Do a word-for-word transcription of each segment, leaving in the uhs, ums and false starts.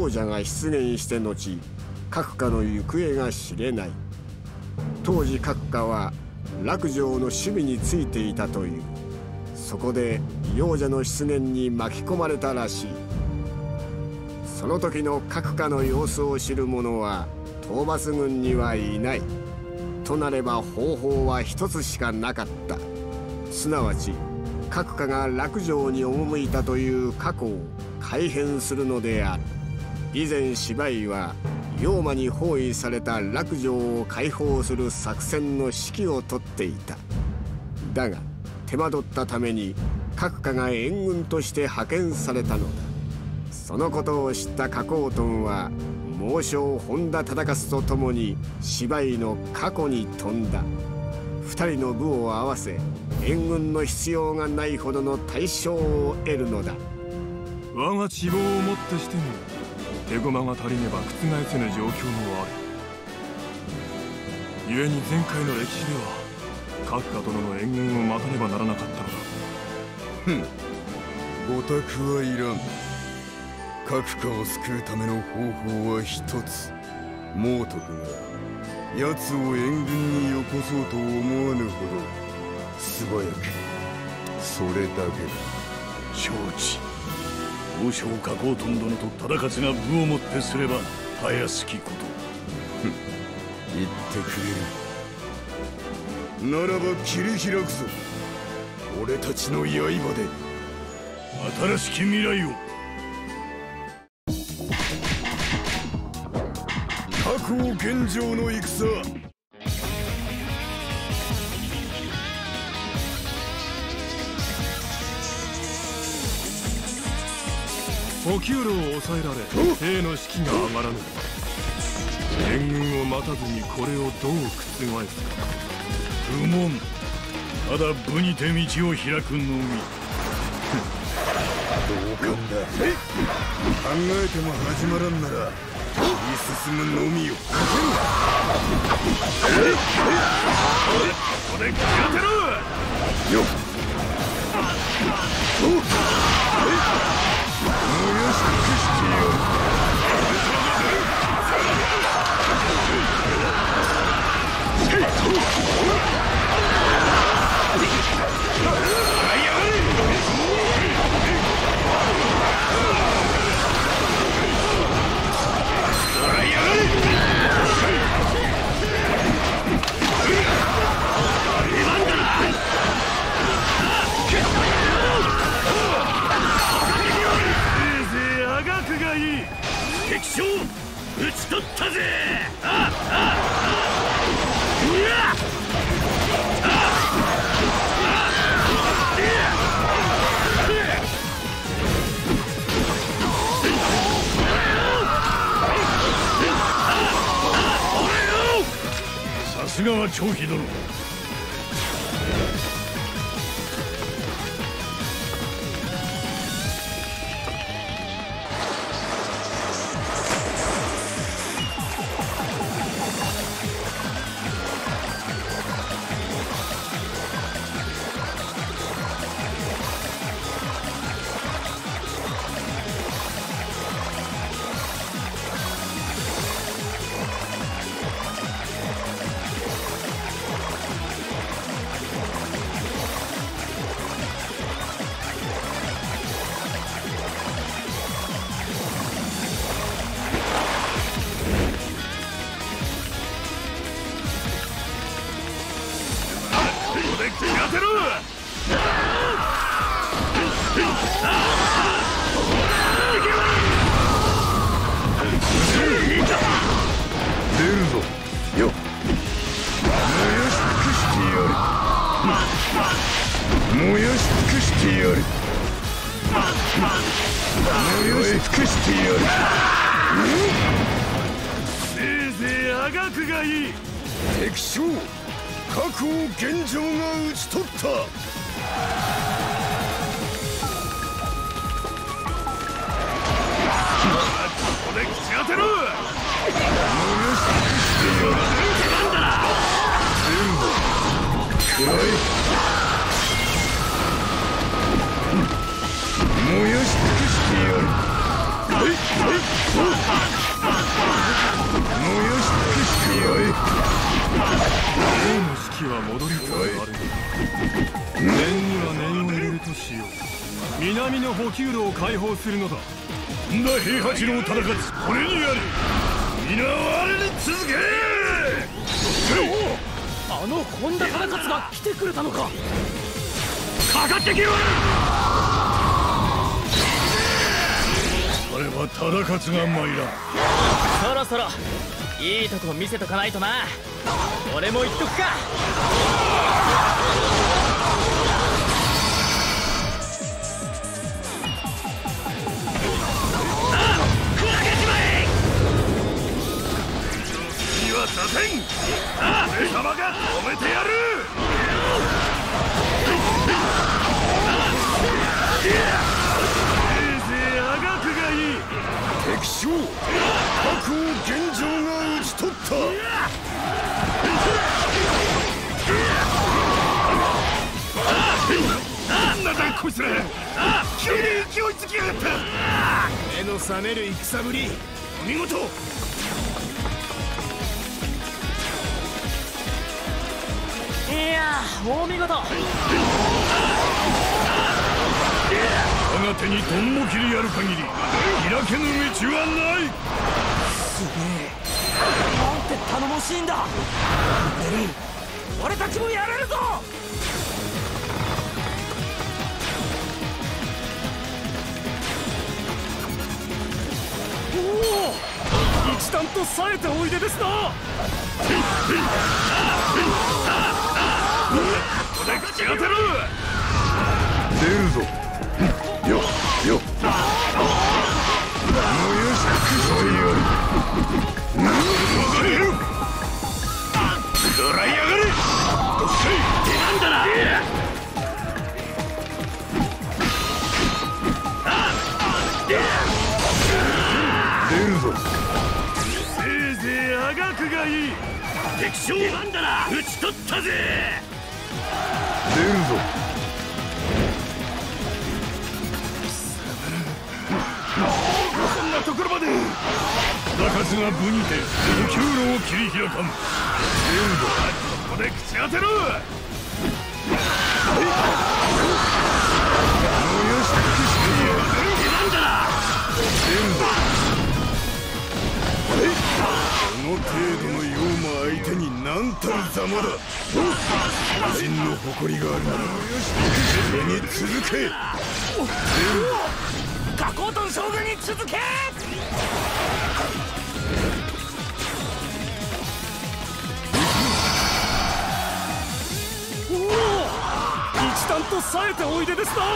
幼者が出現して後、閣下の行方が知れない。当時閣下は落城の守備についていたという。そこで幼者の出現に巻き込まれたらしい。その時の閣下の様子を知る者は討伐軍にはいない。となれば方法は一つしかなかった。すなわち閣下が落城に赴いたという過去を改変するのである。以前芝居は妖魔に包囲された落城を解放する作戦の指揮を執っていた。だが手間取ったために閣下が援軍として派遣されたのだ。そのことを知った加工トンは猛将本田忠勝と共に芝居の過去に飛んだ。二人の部を合わせ援軍の必要がないほどの大将を得るのだ。 我が希望をもってしても手駒が足りねば覆せぬ状況もある。故に前回の歴史では閣下殿の援軍を待たねばならなかったのだ。 ふん、ごたくはいらん。閣下を救うための方法は一つ。猛徳が奴を援軍によこそうと思わぬほど素早く、それだけだ。 承知。王将加工トン殿と忠勝が武をもってすればたやすきこと。 ふん、言ってくれる。ならば切り開くぞ、俺たちの刃で。 新しき未来を。 確保現状の戦。 補給路を抑えられ兵の士気が上がらぬ。援軍を待たずにこれをどう覆すか。 不問。ただ武にて道を開くのみ。 同感だ。考えても始まらんなら切り進むのみよ。 ここで決めてろよ。 燃やし尽くしてやる。 敵将討ち取ったぜ。ああさすがは張飛殿。敵将確保現状が討ち取った。ここで口当てろ。なんだな。全部食らえ。燃やし尽くしてやる。はいはい。 南の補給路を開放するのだ。 本田平八郎忠勝、これにあり。皆我に続け。 あの本田忠勝が来てくれたのか。 かかってきよ。それは忠勝が参ら。 そろそろいいとこ見せとかないとな。俺も言っとくか。 させん。俺様が止めてやる。せいぜいあがくがいい。 敵将白王玄城が討ち取った。 なんだだこいつら。急に勢いづきやがった。 目の覚める戦ぶり、 お見事。 いやー、お見事。 我が手にとんも切りやる限り開けぬ道はない。 すげえ。なんて頼もしいんだ。ベリー、俺たちもやれるぞ。おお、一段と冴えておいでですな。 ここで口当てる。 出るぞ。よよよしくらいやる。 くらいやがれ。どっかい出なんだな。 出るぞ。 せいぜいあがくがいい。敵将出番だな。討ち取ったぜ。 出るぞ。 こんなところまで。忠勝が武にて補給路を切り開かん。出るぞ。ここで口当てる。 よし出番だな。 出るぞ。この程度の妖魔相手に何たるざまだ。魔人の誇りがあるならそれに続け。 加工トン将軍に続け。おお、一段と冴えておいでですな。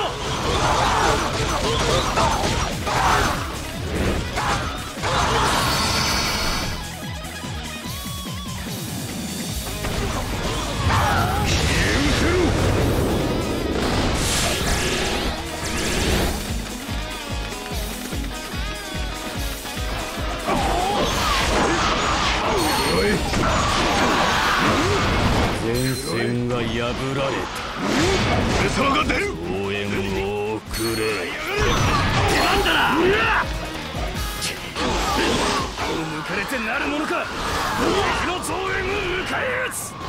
前線が破られた。 俺様が出る。 応援を送れ。 出番だな。 抜かれてなるものか。敵の増援を迎え撃つ。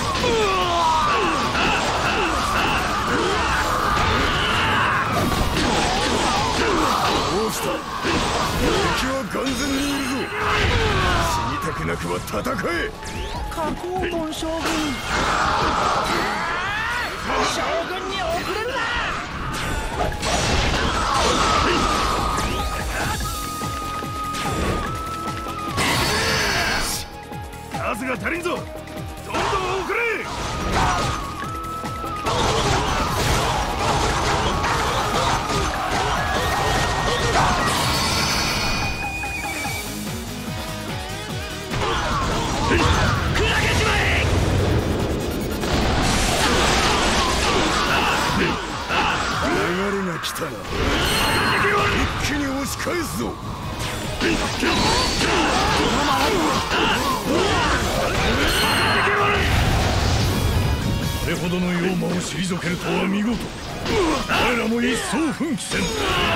どうした。敵は完全にいるぞ。死にたくなくは戦え。 加工トン将軍。将軍に遅れるな。 数が足りんぞ。どんどん送れ。 流れが来たな。一気に押し返すぞ。 これほどの妖魔を退けるとは見事。我らも一層奮起せん。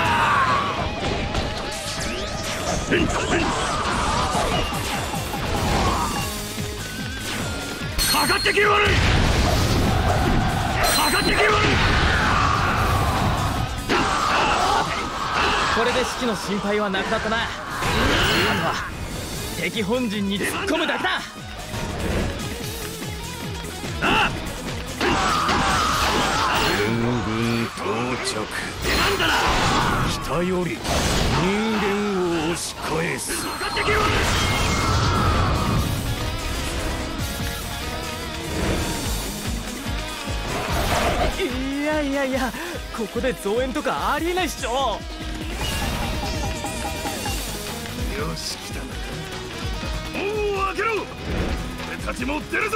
かかってきやがれ。かかってきやがれ。 これで士気の心配はなくなったな。あとは敵本陣に突っ込むだけだ。 あっ援軍到着。出番だな。北より人間を押し返す。かかってきよ。 いやいやいや、ここで増援とかありえないっしょ。 よし、来たな。門を開けろ。俺たちも出るぞ。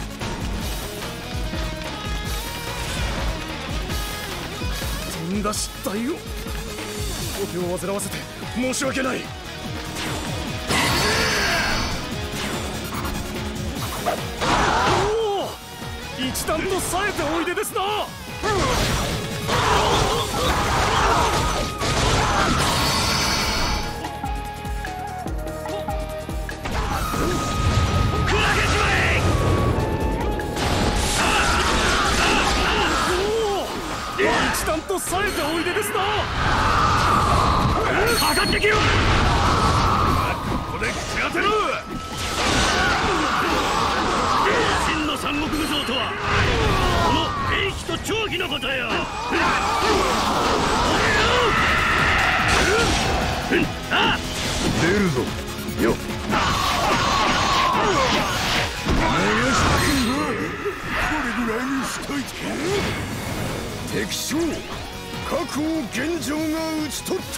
とんだ失態をお手を煩わせて申し訳ない。おお、一段と冴えておいでですな。一段と冴えておいでですな。かかってきよ。ここで口当てろ。真の三国武将とはこの兵器と長義のことよ。出るぞよ。これぐらいにしといて。敵将確王玄城が討ち取った。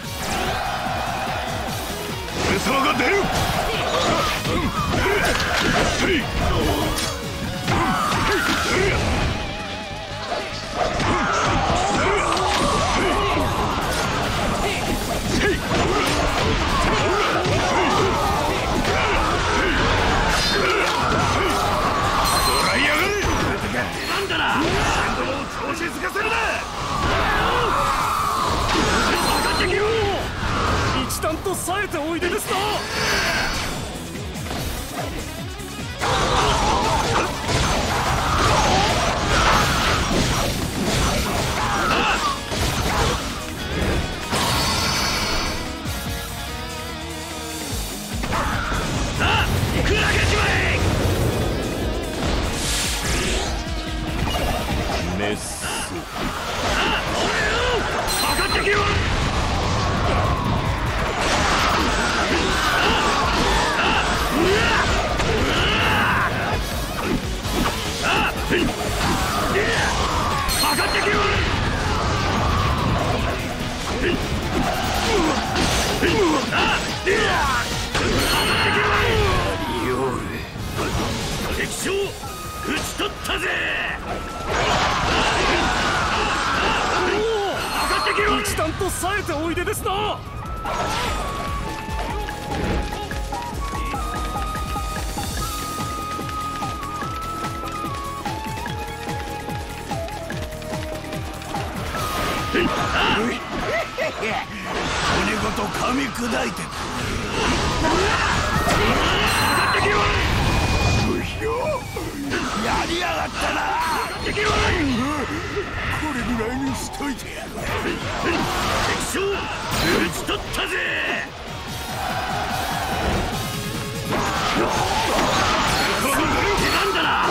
俺様が出る。なんだな。調子づかせるな。かかってきよ。一段と冴えておいでですな。さあ、いくらげちまえ。メス。かかってきよ。かかってきよ。敵将討ち取ったぜ。一段と冴えておいでですな。骨ごと噛み砕いて。やりやがったな。これぐらいにしといてやる。敵将討ち取ったぜ。なんだな。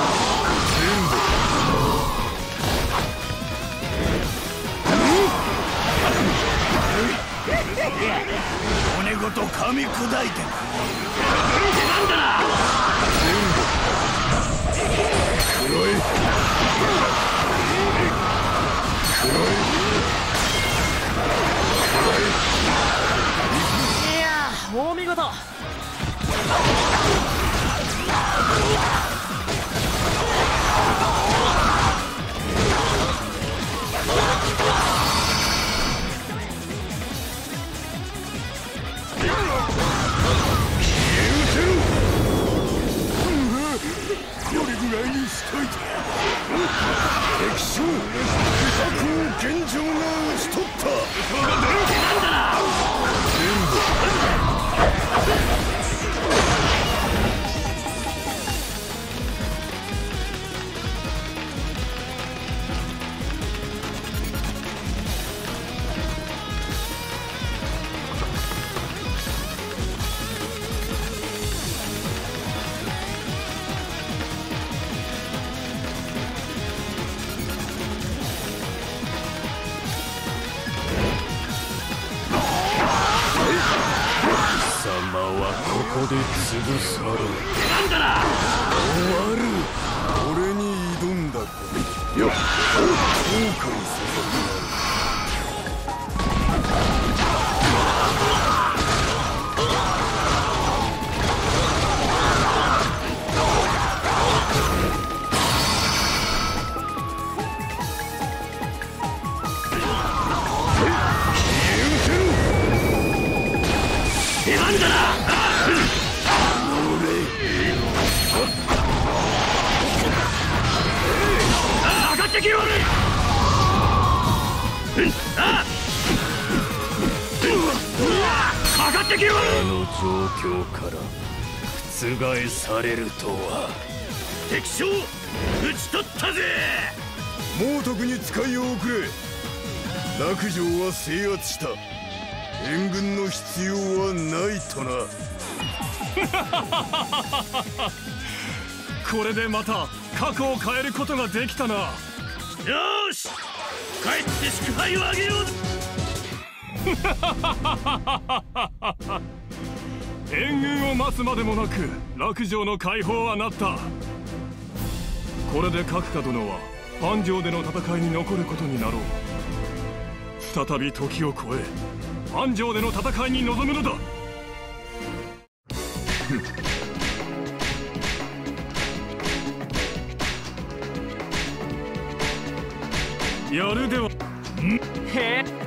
骨ごと噛み砕いてく。なんだな。黒い。 いやー、お見事。 これぐらいにしといて。敵将確王玄で潰される。 なんだな。 終わる。俺に挑んだか。よっ、後悔させてやる。 出番だな。上がってきやがれ。かかってきやがれ。 あの状況から覆されるとは。 敵将討ち取ったぜ。 猛徳に使いを送れ。落城は制圧した。援軍の必要はないとな。 これでまた過去を変えることができたな。 よーし、帰って祝杯をあげよう。 援軍を待つまでもなく落城の解放はなった。これで角田殿は安城での戦いに残ることになろう。再び時を超え安城での戦いに臨むのだ。やるでは。 へえ。